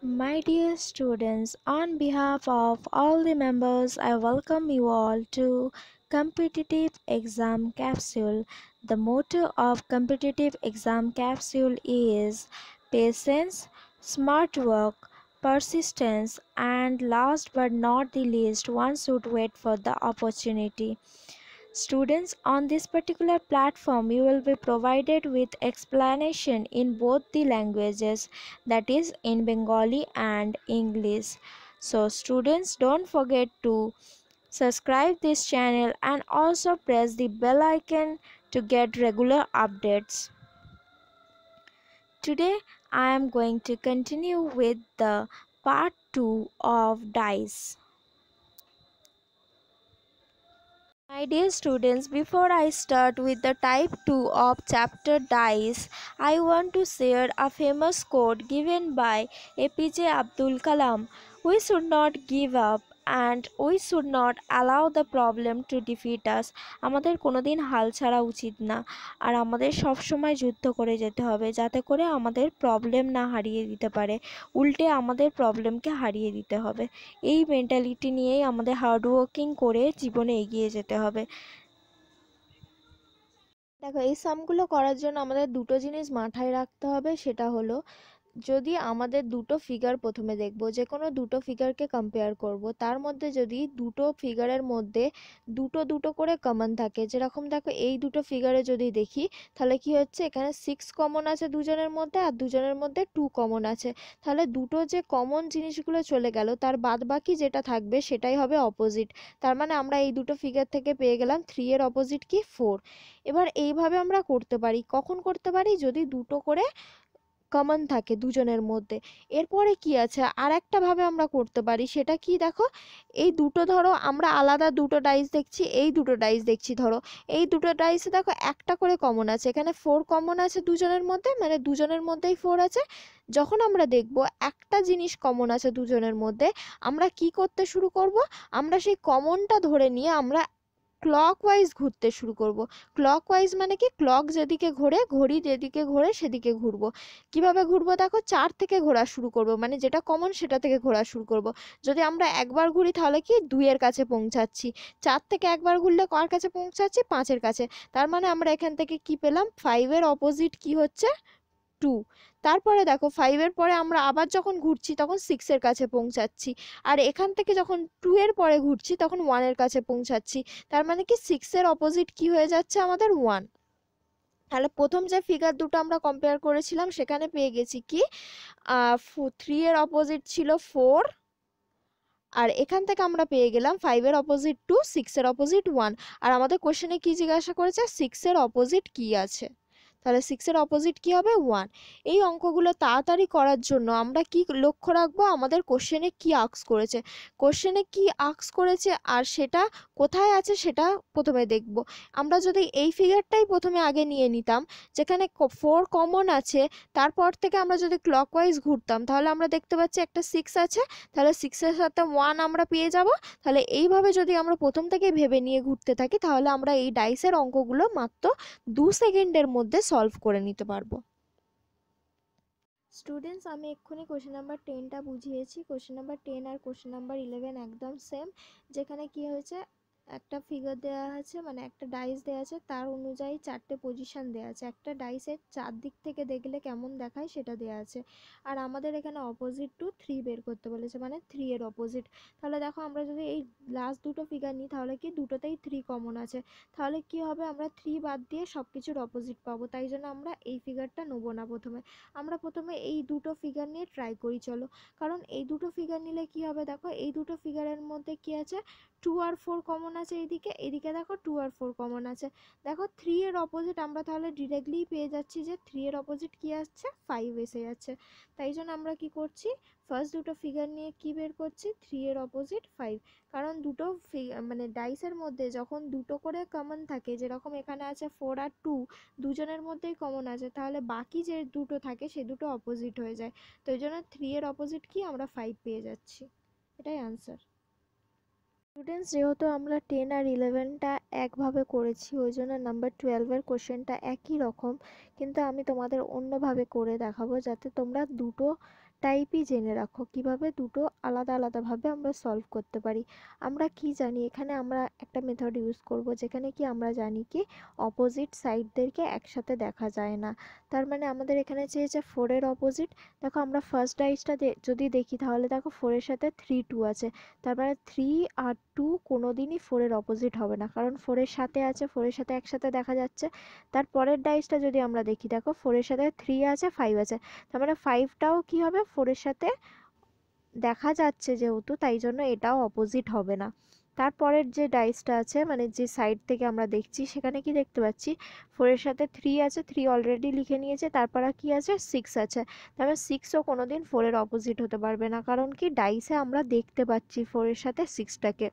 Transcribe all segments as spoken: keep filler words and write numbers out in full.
My dear students, on behalf of all the members, I welcome you all to Competitive Exam Capsule. The motto of Competitive Exam Capsule is patience, smart work, persistence, and last but not the least, one should wait for the opportunity. Students, on this particular platform, you will be provided with explanation in both the languages, that is in Bengali and English. So students, don't forget to subscribe this channel and also press the bell icon to get regular updates. Today I am going to continue with the part two of dice. My dear students, before I start with the type two of chapter dice, I want to share a famous quote given by A P J Abdul Kalam. We should not give up and we should not allow the problem to defeat us. আমাদের কোনোদিন হাল ছাড়া উচিত না, আর আমাদের সব সময় যুদ্ধ করে যেতে হবে যাতে করে আমাদের প্রবলেম না হারিয়ে দিতে পারে, উল্টে আমাদের প্রবলেমকে হারিয়ে দিতে হবে। এই মেন্টালিটি নিয়েই আমাদের হার্ডওয়ার্কিং করে জীবনে এগিয়ে যেতে হবে। দেখো, এই সামগুলো করার জন্য আমাদের দুটো জিনিস মাথায় রাখতে হবে। সেটা হলো, যদি আমাদের দুটো ফিগার প্রথমে দেখব, যে কোনো দুটো ফিগারকে কম্পেয়ার করব, তার মধ্যে যদি দুটো ফিগারের মধ্যে দুটো দুটো করে কমন থাকে, যেরকম দেখো এই দুটো ফিগারে যদি দেখি, তাহলে কি হচ্ছে, এখানে সিক্স কমন আছে দুজনের মধ্যে আর দুজনের মধ্যে টু কমন আছে। তাহলে দুটো যে কমন জিনিসগুলো চলে গেল, তার বাদ বাকি যেটা থাকবে সেটাই হবে অপোজিট। তার মানে আমরা এই দুটো ফিগার থেকে পেয়ে গেলাম থ্রি এর অপোজিট কি, ফোর। এবার এইভাবে আমরা করতে পারি, কখন করতে পারি, যদি দুটো করে কমন থাকে দুজনের মধ্যে। এরপরে কি আছে, আর একটা ভাবে আমরা করতে পারি, সেটা কি দেখো, এই দুটো ধরো আমরা আলাদা দুটো ডাইস দেখছি, এই দুটো ডাইস দেখছি, ধরো এই দুটো ডাইসে দেখো একটা করে কমন আছে, এখানে ফোর কমন আছে দুজনের মধ্যে, মানে দুজনের মধ্যেই ফোর আছে। যখন আমরা দেখব একটা জিনিস কমন আছে দুজনের মধ্যে, আমরা কি করতে শুরু করব, আমরা সেই কমনটা ধরে নিয়ে আমরা ক্লকওয়াইজ ঘুরতে শুরু করব। ক্লকওয়াইজ মানে কি, ক্লক যেদিকে ঘোরে, ঘড়ি যেদিকে ঘোরে সেদিকে ঘুরবো। কিভাবে ঘুরবো দেখো, চার থেকে ঘোরা শুরু করব, মানে যেটা কমন সেটা থেকে ঘোরা শুরু করব। যদি আমরা একবার ঘুরি তাহলে কি, দুইয়ের কাছে পৌঁছাচ্ছি। চার থেকে একবার ঘুরলে কার কাছে পৌঁছাচ্ছি, পাঁচের কাছে। তার মানে আমরা এখান থেকে কি পেলাম, ফাইভের অপোজিট কি হচ্ছে, টু। তারপরে দেখো ফাইভের পরে আমরা আবার যখন ঘুরছি তখন সিক্সের কাছে পৌঁছাচ্ছি, আর এখান থেকে যখন টু এর পরে ঘুরছি তখন ওয়ানের কাছে পৌঁছাচ্ছি। তার মানে কি, সিক্সের অপোজিট কি হয়ে যাচ্ছে আমাদের, ওয়ান। তাহলে প্রথম যে ফিগার দুটো আমরা কম্পেয়ার করেছিলাম সেখানে পেয়ে গেছি কি, থ্রি এর অপোজিট ছিল ফোর, আর এখান থেকে আমরা পেয়ে গেলাম ফাইভের অপোজিট টু, সিক্সের অপোজিট ওয়ান। আর আমাদের কোশ্চেনে কি জিজ্ঞাসা করেছে, সিক্সের অপোজিট কি আছে, তাহলে সিক্সের অপোজিট কি হবে, ওয়ান। এই অঙ্কগুলো তাড়াতাড়ি করার জন্য আমরা কি লক্ষ্য রাখবো, আমাদের কোশ্চেনে কি আক্স করেছে, কোশ্চেনে কি আক্স করেছে আর সেটা কোথায় আছে সেটা প্রথমে দেখব। আমরা যদি এই ফিগারটাই প্রথমে আগে নিয়ে নিতাম, যেখানে ফোর কমন আছে, তারপর থেকে আমরা যদি ক্লকওয়াইজ ঘুরতাম, তাহলে আমরা দেখতে পাচ্ছি একটা সিক্স আছে, তাহলে সিক্সের সাথে ওয়ান আমরা পেয়ে যাব। তাহলে এইভাবে যদি আমরা প্রথম থেকে ভেবে নিয়ে ঘুরতে থাকি, তাহলে আমরা এই ডাইসের অঙ্কগুলো মাত্র দু সেকেন্ডের মধ্যে সলভ করে নিতে পারবো। স্টুডেন্টস, আমি এক্ষুনি কোশ্চেন নাম্বার টেনটা বুঝিয়েছি। কোশ্চেন নাম্বার টেন আর কোশ্চেন নাম্বার ইলেভেন একদম সেম। যেখানে কি হয়েছে, একটা ফিগার দেওয়া আছে, মানে একটা ডাইস দেওয়া আছে, তার অনুযায়ী চারটে পজিশন দেওয়া আছে। একটা ডাইসের চারদিক থেকে দেখলে কেমন দেখায় সেটা দেওয়া আছে। আর আমাদের এখানে অপোজিট টু থ্রি বের করতে বলেছে, মানে থ্রি এর অপোজিট। তাহলে দেখো, আমরা যদি এই লাস্ট দুটো ফিগার নিই, তাহলে কি দুটোতেই থ্রি কমন আছে। তাহলে কি হবে, আমরা থ্রি বাদ দিয়ে সব কিছুর অপোজিট পাবো। তাই জন্য আমরা এই ফিগারটা নেবো না প্রথমে। আমরা প্রথমে এই দুটো ফিগার নিয়ে ট্রাই করি চলো। কারণ এই দুটো ফিগার নিলে কি হবে, দেখো এই দুটো ফিগারের মধ্যে কি আছে, টু আর ফোর কমন আছে। এইদিকে এদিকে দেখো টু আর ফোর কমন আছে। দেখো থ্রি এর অপোজিট আমরা তাহলে ডিরেক্টলি পেয়ে যাচ্ছি, যে থ্রি এর অপোজিট কি আসছে, ফাইভ এসে যাচ্ছে। তাই জন্য আমরা কি করছি, ফার্স্ট দুটো ফিগার নিয়ে কি বের করছি, থ্রি এর অপোজিট ফাইভ। কারণ দুটো মানে ডাইসের মধ্যে যখন দুটো করে কমন থাকে, যেরকম এখানে আছে ফোর আর টু, দুজনের মধ্যেই কমন আছে, তাহলে বাকি যে দুটো থাকে সে দুটো অপোজিট হয়ে যায়। তো এই জন্য থ্রি এর অপোজিট কি, আমরা ফাইভ পেয়ে যাচ্ছি। এটাই আনসার। স্টুডেন্টস, যেহেতু আমরা টেন আর ইলেভেনটা একভাবে করেছি, ওই জন্য নাম্বার টুয়েলভের কোশ্চেনটা একই রকম, কিন্তু আমি তোমাদের অন্যভাবে করে দেখাবো, যাতে তোমরা দুটো টাইপই জেনে রাখো, কিভাবে দুটো আলাদা আলাদাভাবে আমরা সলভ করতে পারি। আমরা কি জানি, এখানে আমরা একটা মেথড ইউজ করব যেখানে কি আমরা জানি কি অপোজিট সাইডদেরকে একসাথে দেখা যায় না। তার মানে আমাদের এখানে চেয়েছে ফোরের অপোজিট। দেখো আমরা ফার্স্ট ডাইসটা যদি দেখি তাহলে দেখো ফোরের সাথে থ্রি টু আছে, তার মানে থ্রি আর টু কোনো দিনই ফোরের অপোজিট হবে না, কারণ ফোরের সাথে আছে, ফোরের সাথে একসাথে দেখা যাচ্ছে। তার পরের ডাইসটা যদি আমরা দেখি, দেখো ফোরের সাথে থ্রি আছে, ফাইভ আছে, তার মানে ফাইভটাও কি হবে ফোরের সাথে দেখা যাচ্ছে যেহেতু, তাই জন্য এটাও অপোজিট হবে না। তারপরের যে ডাইসটা আছে মানে যে সাইড থেকে আমরা দেখছি সেখানে কি দেখতে পাচ্ছি ফোরের সাথে থ্রি আছে, থ্রি অলরেডি লিখে নিয়েছে, তারপরে কি আছে সিক্স আছে, তারপরে সিক্সও কোনোদিন ফোরের অপোজিট হতে পারবে না, কারণ কি ডাইসে আমরা দেখতে পাচ্ছি ফোরের সাথে সিক্সটাকে।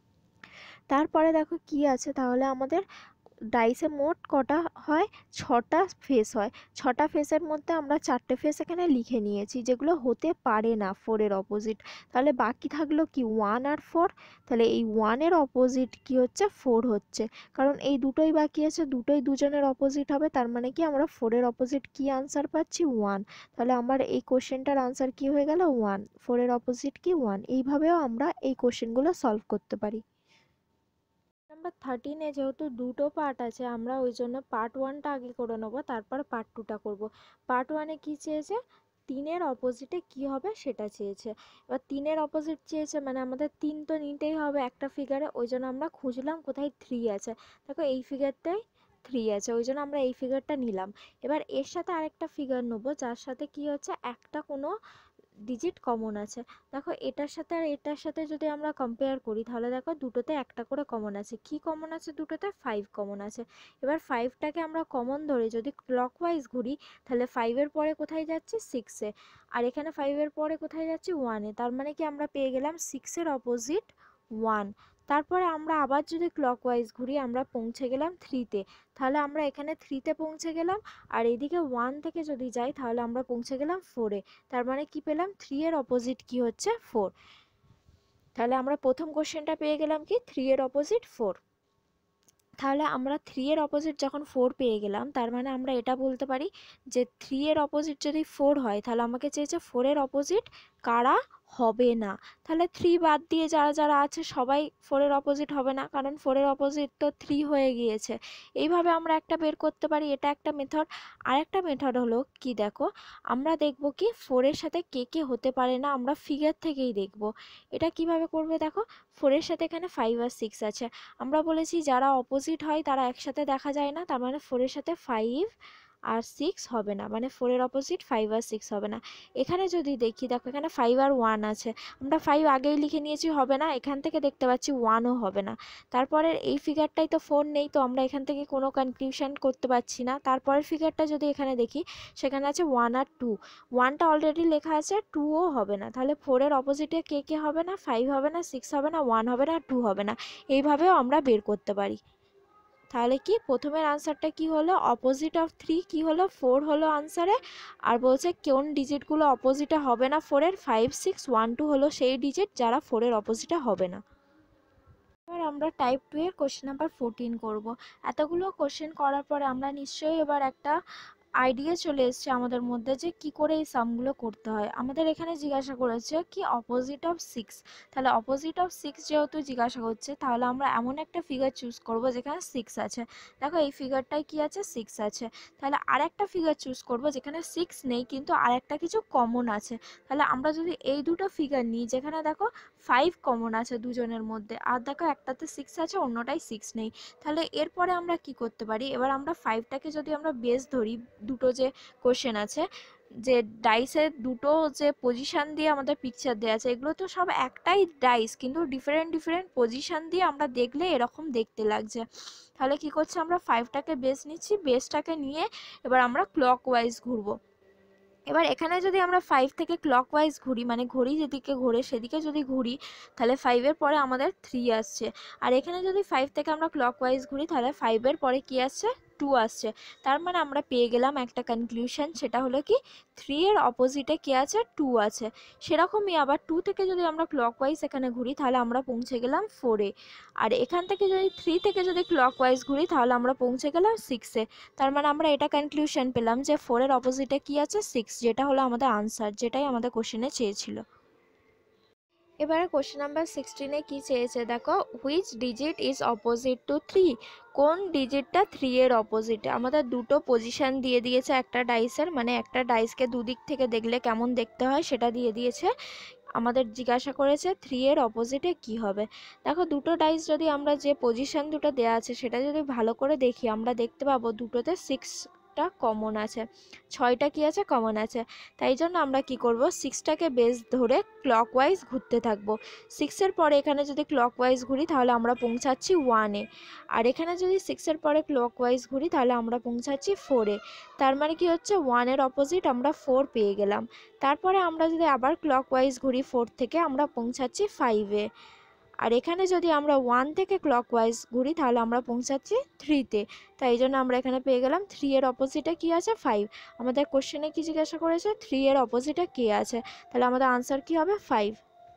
তারপরে দেখো কি আছে, তাহলে আমাদের ডাইসে মোট কটা হয়, ছটা ফেস হয়। ছটা ফেসের মধ্যে আমরা চারটে ফেস এখানে লিখে নিয়েছি যেগুলো হতে পারে না ফোরের অপোজিট। তাহলে বাকি থাকলো কি ওয়ান আর ফোর। তাহলে এই ওয়ানের অপোজিট কি হচ্ছে, ফোর হচ্ছে, কারণ এই দুটোই বাকি আছে, দুটোই দুজনের অপোজিট হবে। তার মানে কি আমরা ফোরের অপোজিট কি আনসার পাচ্ছি, ওয়ান। তাহলে আমার এই কোশ্চেনটার আনসার কি হয়ে গেল, ওয়ান। ফোরের অপোজিট কি, ওয়ান। এইভাবেও আমরা এই কোশ্চেনগুলো সলভ করতে পারি। নাম্বার থার্টিনে যেহেতু দুটো পার্ট আছে, আমরা ওই জন্য পার্ট ওয়ানটা আগে করে নেবো, তারপর পার্ট টুটা করবো। পার্ট ওয়ানে কী চেয়েছে, তিনের অপোজিটে কি হবে সেটা চেয়েছে। এবার তিনের অপোজিট চেয়েছে মানে আমাদের তিন তো নিতেই হবে একটা ফিগারে, ওই জন্য আমরা খুঁজলাম কোথায় থ্রি আছে। দেখো এই ফিগারটাই থ্রি আছে, ওই জন্য আমরা এই ফিগারটা নিলাম। এবার এর সাথে আরেকটা ফিগার নেবো যার সাথে কি হচ্ছে একটা কোনো ডিজিট কমন আছে। দেখো এটার সাথে আর এটার সাথে যদি আমরা কম্পেয়ার করি তাহলে দেখো দুটোতে একটা করে কমন আছে। কি কমন আছে দুটোতে, ফাইভ কমন আছে। এবার ফাইভটাকে আমরা কমন ধরে যদি ক্লকওয়াইজ ঘুরি তাহলে ফাইভের পরে কোথায় যাচ্ছে, সিক্সে, আর এখানে ফাইভের পরে কোথায় যাচ্ছে, ওয়ানে। তার মানে কি আমরা পেয়ে গেলাম সিক্সের অপোজিট ওয়ান। তারপরে আমরা আবার যদি ক্লকওয়াইজ ঘুরি আমরা পৌঁছে গেলাম থ্রিতে, তাহলে আমরা এখানে থ্রিতে পৌঁছে গেলাম, আর এদিকে ওয়ান থেকে যদি যাই তাহলে আমরা পৌঁছে গেলাম ফোরে। তার মানে কি পেলাম, থ্রি এর অপোজিট কি হচ্ছে, ফোর। তাহলে আমরা প্রথম কোশ্চেনটা পেয়ে গেলাম কি, থ্রি এর অপোজিট ফোর। তাহলে আমরা থ্রি এর অপোজিট যখন ফোর পেয়ে গেলাম তার মানে আমরা এটা বলতে পারি যে থ্রি এর অপোজিট যদি ফোর হয় তাহলে আমাকে চেয়েছে ফোরের অপোজিট কারা হবে না। তাহলে থ্রি বাদ দিয়ে যারা যারা আছে সবাই ফোরের অপোজিট হবে না, কারণ ফোরের অপোজিট তো থ্রি হয়ে গিয়েছে। এইভাবে আমরা একটা বের করতে পারি, এটা একটা মেথড। আর একটা মেথড হলো কি, দেখো আমরা দেখব কি ফোরের সাথে কে কে হতে পারে না, আমরা ফিগার থেকেই দেখব। এটা কিভাবে করবে, দেখো ফোরের সাথে এখানে ফাইভ আর সিক্স আছে, আমরা বলেছি যারা অপোজিট হয় তারা একসাথে দেখা যায় না, তার মানে ফোরের সাথে ফাইভ আর সিক্স হবে না, মানে ফোরের অপোজিট ফাইভ আর সিক্স হবে না। এখানে যদি দেখি, দেখো এখানে ফাইভ আর ওয়ান আছে, আমরা ফাইভ আগেই লিখে নিয়েছি হবে না, এখান থেকে দেখতে পাচ্ছি ওয়ানও হবে না। তারপরের এই ফিগারটাই তো ফোর নেই, তো আমরা এখান থেকে কোনো কনক্লুশন করতে পারছি না। তারপরের ফিগারটা যদি এখানে দেখি সেখানে আছে ওয়ান আর টু, ওয়ানটা অলরেডি লেখা আছে, টুও হবে না। তাহলে ফোরের অপোজিটে কে কে হবে না, ফাইভ হবে না, সিক্স হবে না, ওয়ান হবে না, টু হবে না। এইভাবেও আমরা বের করতে পারি। তাহলে কি প্রথমের আনসারটা কি হলো, অপোজিট অফ থ্রি কি হলো, ফোর হলো আনসারে। আর বলছে কোন ডিজিটগুলো অপোজিটে হবে না ফোরের, ফাইভ সিক্স ওয়ান টু হলো সেই ডিজিট যারা ফোরের অপোজিটে হবে না। এবার আমরা টাইপ টু এর কোশ্চেন নাম্বার ফোরটিন করব। এতগুলো কোশ্চেন করার পরে আমরা নিশ্চয়ই এবার একটা আইডিয়া চলে এসছে আমাদের মধ্যে যে কি করে এই সামগুলো করতে হয়। আমাদের এখানে জিজ্ঞাসা করেছে কি অপোজিট অফ সিক্স, তাহলে অপোজিট অফ সিক্স যেহেতু জিজ্ঞাসা করছে তাহলে আমরা এমন একটা ফিগার চুজ করব যেখানে সিক্স আছে। দেখো এই ফিগারটায় কি আছে, সিক্স আছে। তাহলে আর একটা ফিগার চুজ করব যেখানে সিক্স নেই কিন্তু আর একটা কিছু কমন আছে। তাহলে আমরা যদি এই দুটো ফিগার নিই যেখানে দেখো ফাইভ কমন আছে দুজনের মধ্যে, আর দেখো একটাতে সিক্স আছে অন্যটাই সিক্স নেই, তাহলে এরপরে আমরা কি করতে পারি, এবার আমরা ফাইভটাকে যদি আমরা বেস ধরি, দুটো যে কোশ্চেন আছে যে ডাইসের দুটো যে পজিশান দিয়ে আমাদের পিকচার দেওয়া আছে, এগুলো তো সব একটাই ডাইস কিন্তু ডিফারেন্ট ডিফারেন্ট পজিশান দিয়ে আমরা দেখলে এরকম দেখতে লাগছে। তাহলে কি করছে, আমরা ফাইভটাকে বেস নিচ্ছি, বেসটাকে নিয়ে এবার আমরা ক্লকওয়াইজ ঘুরবো। এবার এখানে যদি আমরা ফাইভ থেকে ক্লকওয়াইজ ঘুরি, মানে ঘড়ি যেদিকে ঘোরে সেদিকে যদি ঘুরি তাহলে ফাইভের পরে আমাদের থ্রি আসছে, আর এখানে যদি ফাইভ থেকে আমরা ক্লকওয়াইজ ঘুরি তাহলে ফাইভের পরে কি আসছে, টু আসছে, তার মানে আমরা পেয়ে গেলাম একটা কনক্লুশন, সেটা হলো কি থ্রি এর অপোজিটে কি আছে, টু আছে। সেরকমই আবার টু থেকে যদি আমরা ক্লকওয়াইজ এখানে ঘুরি তাহলে আমরা পৌঁছে গেলাম ফোরে, আর এখান থেকে যদি থ্রি থেকে যদি ক্লকওয়াইজ ঘুরি তাহলে আমরা পৌঁছে গেলাম সিক্সে। তার মানে আমরা এটা কনক্লুশন পেলাম যে ফোরের অপোজিটে কি আছে, সিক্স, যেটা হলো আমাদের আনসার, যেটাই আমাদের কোশ্চেনে চেয়েছিল। এবারে কোশ্চেন নাম্বার সিক্সটিনে কি চেয়েছে দেখো, which digit is opposite to three, কোন ডিজিটটা থ্রি এর অপোজিটে। আমাদের দুটো পজিশন দিয়ে দিয়েছে একটা ডাইসের, মানে একটা ডাইসকে দুদিক থেকে দেখলে কেমন দেখতে হয় সেটা দিয়ে দিয়েছে। আমাদের জিজ্ঞাসা করেছে থ্রি এর অপোজিটে কি হবে। দেখো দুটো ডাইস যদি আমরা যে পজিশন দুটো দেওয়া আছে সেটা যদি ভালো করে দেখি আমরা দেখতে পাবো দুটোতে সিক্সটা কমন আছে, ছয়টা কি আছে, কমন আছে। তাই জন্য আমরা কি করব, সিক্সটাকে বেস ধরে ক্লকওয়াইজ ঘুরতে থাকবো। সিক্সের পরে এখানে যদি ক্লকওয়াইজ ঘুরি তাহলে আমরা পৌঁছাচ্ছি ওয়ানে, আর এখানে যদি সিক্সের পরে ক্লকওয়াইজ ঘুরি তাহলে আমরা পৌঁছাচ্ছি ফোরে। তার মানে কি হচ্ছে, ওয়ানের অপোজিট আমরা ফোর পেয়ে গেলাম। তারপরে আমরা যদি আবার ক্লকওয়াইজ ঘুরি ফোর থেকে আমরা পৌঁছাচ্ছি ফাইভে, আর এখানে যদি আমরা ওয়ান থেকে ক্লকওয়াইজ ঘুরি তাহলে আমরা পৌঁছাচ্ছি থ্রিতে। তাই জন্য আমরা এখানে পেয়ে গেলাম থ্রি এর অপোজিটে কি আছে, ফাইভ। আমাদের কোশ্চেনে কি জিজ্ঞাসা করেছে, থ্রি এর অপোজিটে কে আছে, তাহলে আমাদের আনসার কি হবে, ফাইভ।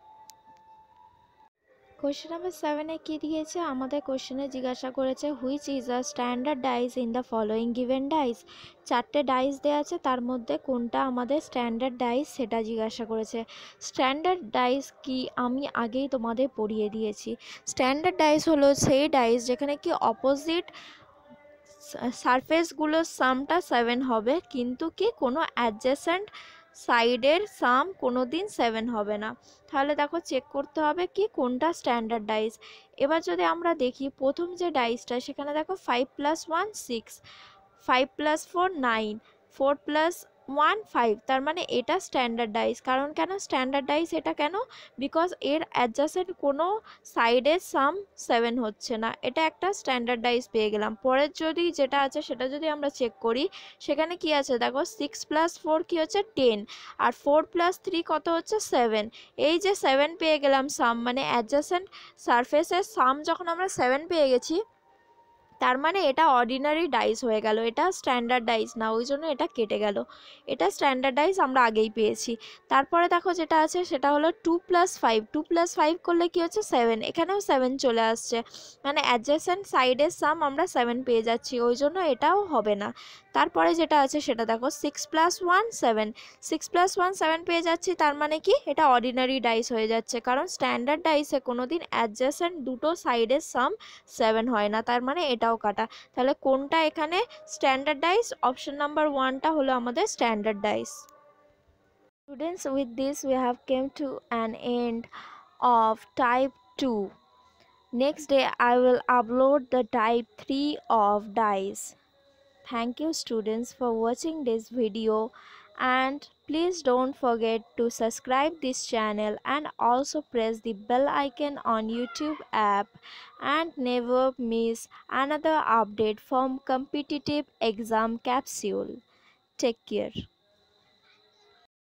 কোশ্চেন নাম্বার সেভেনে কি দিয়েছে, আমাদের কোশ্চেনে জিজ্ঞাসা করেছে which is a standard dice in the following given dice. চারটে ডাইস দেওয়া আছে, তার মধ্যে কোনটা আমাদের স্ট্যান্ডার্ড ডাইস সেটা জিজ্ঞাসা করেছে। স্ট্যান্ডার্ড ডাইস কি আমি আগেই তোমাদের পড়িয়ে দিয়েছি। স্ট্যান্ডার্ড ডাইস হলো সেই ডাইস যেখানে কি অপোজিট সারফেসগুলোর সামটা সেভেন হবে, কিন্তু কি কোনো অ্যাডজেসেন্ট সাইডের সাম কোনো দিন সেভেন হবে না। তাহলে দেখো চেক করতে হবে কি কোনটা স্ট্যান্ডার্ড ডাইস। এবার যদি আমরা দেখি প্রথম যে ডাইসটা সেখানে দেখো five plus one six, five plus four nine, four plus one five, তার মানে এটা স্ট্যান্ডার্ড ডাইস। কারণ কেন স্ট্যান্ডার্ড ডাইস এটা কেন, বিকজ এর অ্যাডজাসেন্ট কোনো সাইডের সাম সেভেন হচ্ছে না, এটা একটা স্ট্যান্ডার্ড ডাইস পেয়ে গেলাম। পরের যদি যেটা আছে সেটা যদি আমরা চেক করি সেখানে কি আছে দেখো, সিক্স প্লাস ফোর কি হচ্ছে টেন, আর ফোর প্লাস থ্রি কত হচ্ছে সেভেন। এই যে সেভেন পেয়ে গেলাম সাম, মানে অ্যাডজাসেন্ট সারফেসের সাম যখন আমরা সেভেন পেয়ে গেছি তার মানে এটা অর্ডিনারি ডাইস হয়ে গেল, এটা স্ট্যান্ডার্ড ডাইস না, ওই জন্য এটা কেটে গেল। এটা স্ট্যান্ডার্ড ডাইস আমরা আগেই পেয়েছি। তারপরে দেখো যেটা আছে সেটা হলো two plus five, two plus five করলে কি হচ্ছে সেভেন, এখানেও সেভেন চলে আসছে, মানে অ্যাডজেসেন্ট সাইডের সাম আমরা সেভেন পেয়ে যাচ্ছি, ওই জন্য এটাও হবে না। তারপরে যেটা আছে সেটা দেখো six plus one seven, six plus one seven পেয়ে যাচ্ছি, তার মানে কি এটা অর্ডিনারি ডাইস হয়ে যাচ্ছে, কারণ স্ট্যান্ডার্ড ডাইসে কোনো দিন অ্যাডজেসেন্ট দুটো সাইডের সাম সেভেন হয় না, তার মানে এটাও কাটা। তাহলে কোনটা এখানে স্ট্যান্ডার্ড ডাইস, অপশন নাম্বার ওয়ানটা হলো আমাদের standard dice. Students, with this we have came to an end of type two. Next day I will upload the type three of dice. Thank you students for watching this video, and please don't forget to subscribe this channel and also press the bell icon on YouTube app and never miss another update from competitive exam capsule. Take care.